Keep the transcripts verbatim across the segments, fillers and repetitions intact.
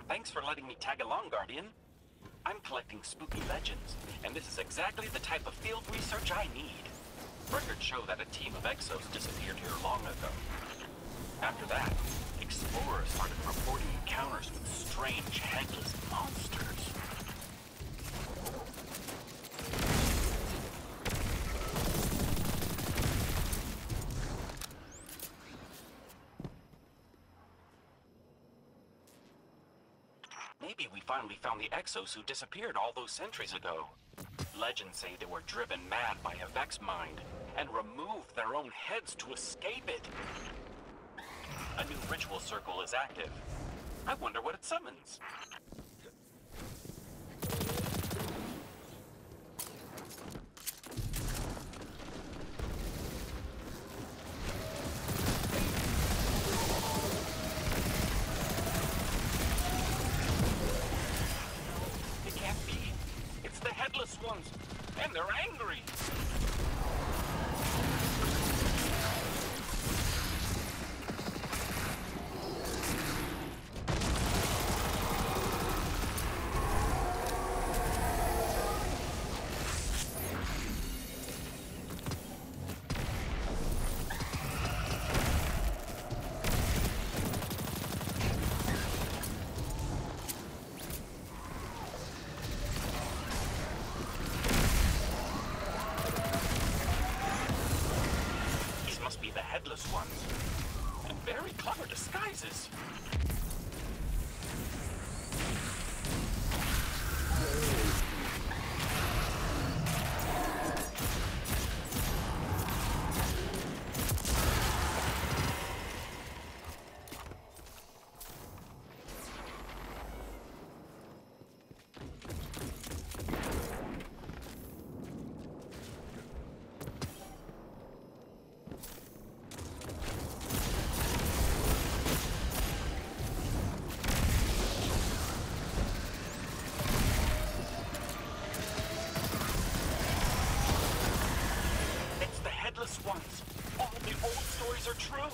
Thanks for letting me tag along, Guardian. I'm collecting spooky legends, and this is exactly the type of field research I need. Records show that a team of Exos disappeared here long ago. After that, explorers started reporting encounters with strange, headless monsters. Maybe we finally found the Exos who disappeared all those centuries ago. Legends say they were driven mad by a Vex mind and removed their own heads to escape it. A new ritual circle is active. I wonder what it summons. It can't be. It's the headless ones, and they're angry. Headless ones. And very clever disguises. Ones. All the old stories are true.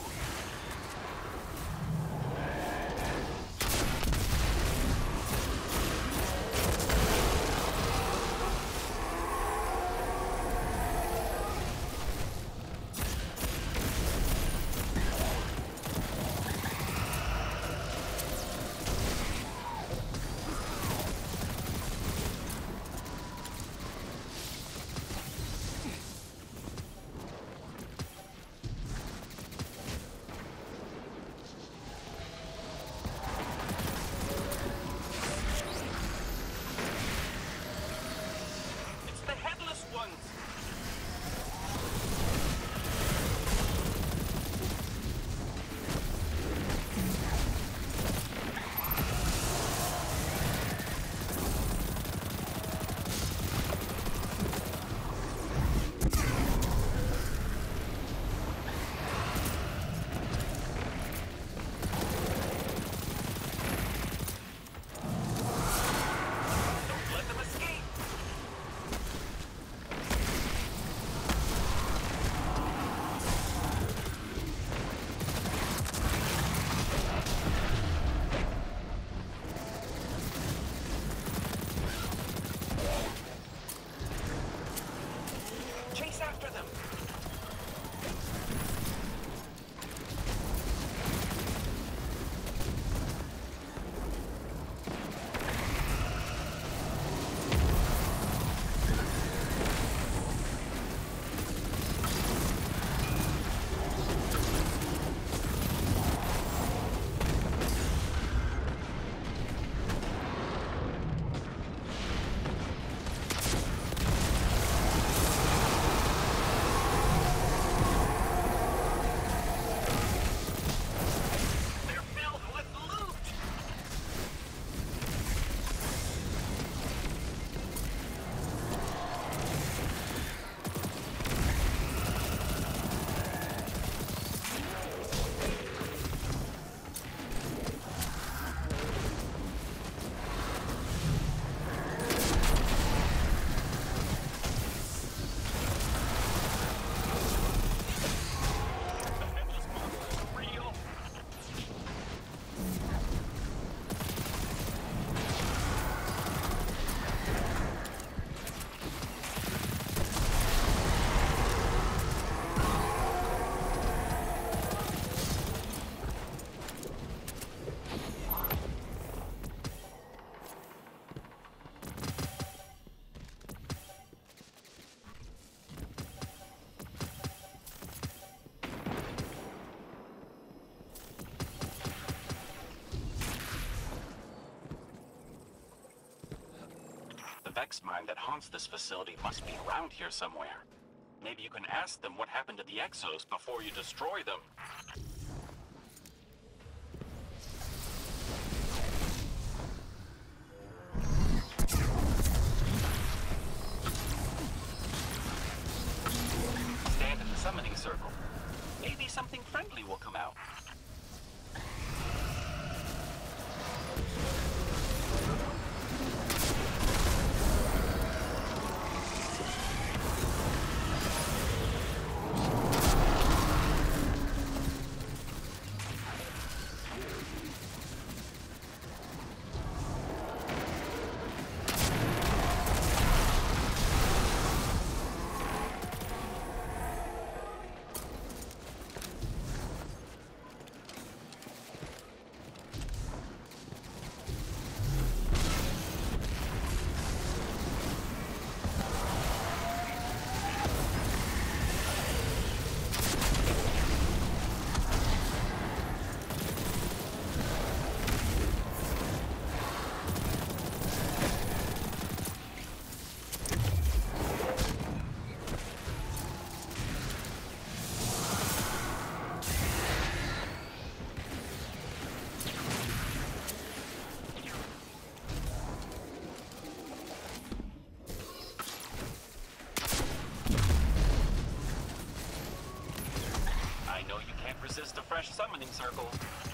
Vex mine that haunts this facility must be around here somewhere. Maybe you can ask them what happened to the Exos before you destroy them. Stand in the summoning circle. Maybe something friendly will come out. Resist a fresh summoning circle.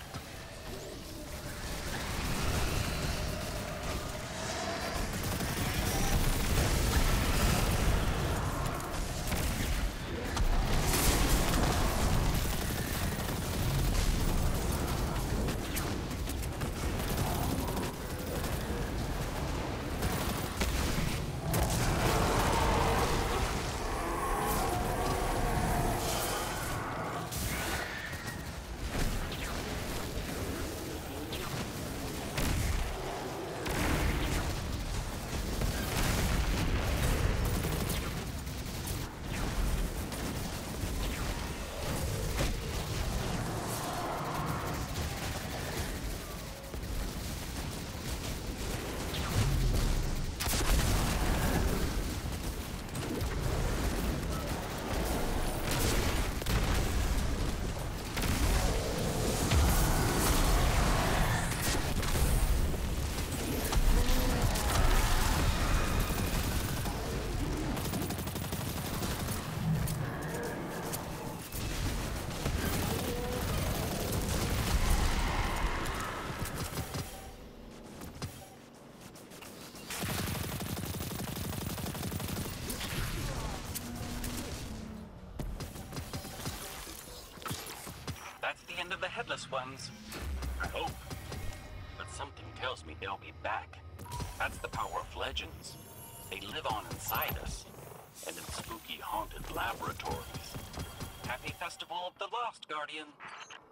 That's the end of the Headless Ones. I hope. But something tells me they'll be back. That's the power of legends. They live on inside us, and in spooky, haunted laboratories. Happy Festival of the Lost, Guardian.